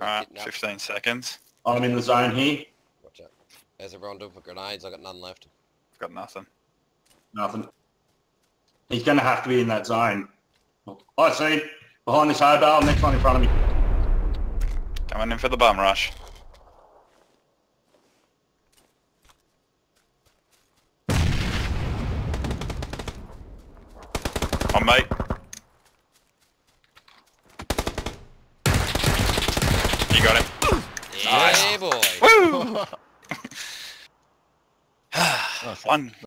Alright, 15 seconds. I'm in the zone here. Watch out. How's everyone doing for grenades? I got none left. I've got nothing. Nothing. He's going to have to be in that zone. I see him. Behind this high bale, next one in front of me. Coming in for the bum rush. On mate. You got him. Yeah, Nice. boy. Woo! One.